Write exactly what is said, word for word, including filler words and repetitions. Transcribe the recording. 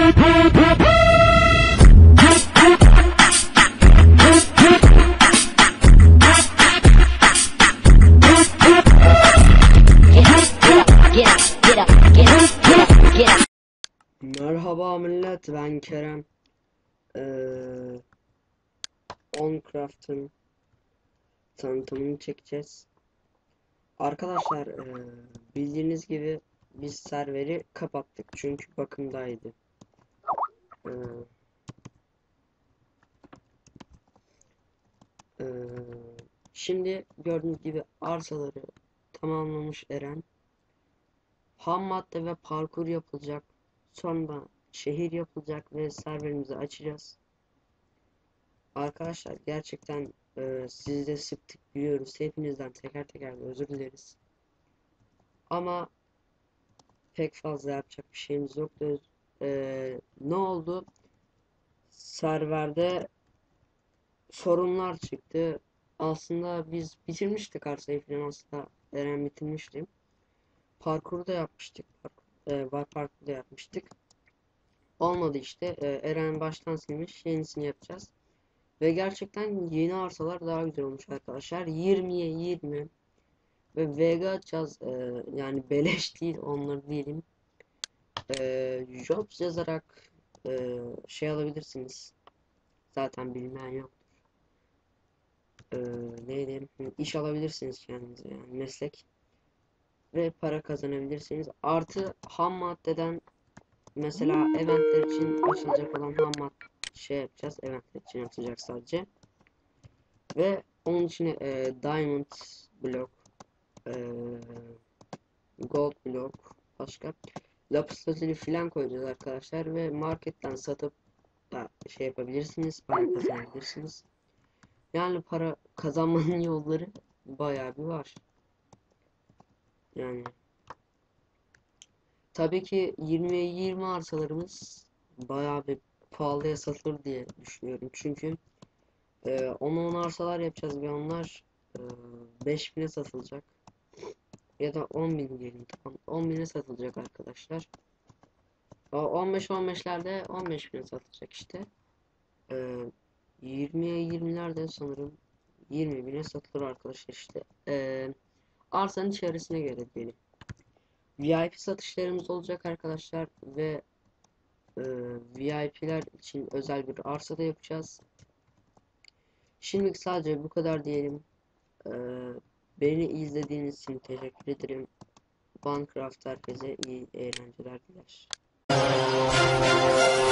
Merhaba millet, ben Kerem. Ee, Onecraft'ın tanıtımını çekeceğiz. Arkadaşlar, ee, bildiğiniz gibi biz serveri kapattık çünkü bakımdaydı. Ee, ee, Şimdi gördüğünüz gibi arsaları tamamlamış Eren. Ham madde ve parkur yapılacak. Sonra şehir yapılacak ve serverimizi açacağız. Arkadaşlar gerçekten e, sizi de sıktık biliyoruz. Hepinizden teker teker özür dileriz. Ama pek fazla yapacak bir şeyimiz yoktu. E, ne oldu? Serverde sorunlar çıktı. Aslında biz bitirmiştik arsayı falan, aslında Eren bitirmişti. Parkuru da yapmıştık. E, var parkuru da yapmıştık. Olmadı işte. E, Eren baştan silmiş. Yenisini yapacağız. Ve gerçekten yeni arsalar daha güzel olmuş arkadaşlar. yirmiye yirmi ve Vega açacağız. Ee, yani beleş değil, onları diyelim. Ee, Jobs yazarak e, şey alabilirsiniz. Zaten bilmeyen yoktur. Ee, neydi? İş alabilirsiniz kendinize, yani meslek. Ve para kazanabilirsiniz. Artı ham maddeden mesela eventler için açılacak olan ham madde şey yapacağız. Eventler için açılacak sadece. Ve onun içine e, diamond blok, e, gold blok, başka lapis lazuli filan koyacağız arkadaşlar ve marketten satıp da şey yapabilirsiniz, para kazanabilirsiniz. Yani para kazanmanın yolları bayağı bir var. Yani tabii ki yirmiye yirmi arsalarımız bayağı bir pahalıya satılır diye düşünüyorum. Çünkü e, on on arsalar yapacağız ve onlar e, beş bine satılacak. Ya da on bin diyelim, tamam. on bine satılacak arkadaşlar. O on beş on beşlerde on beş bine satılacak işte. Ee, yirmiye yirmilerde sanırım yirmi bine satılır arkadaşlar işte. Ee, arsanın içerisine göre diyelim. V I P satışlarımız olacak arkadaşlar ve e, V I P'ler için özel bir arsa da yapacağız. Şimdilik sadece bu kadar diyelim. Ee, beni izlediğiniz için teşekkür ederim. Onecraft herkese iyi eğlenceler diler.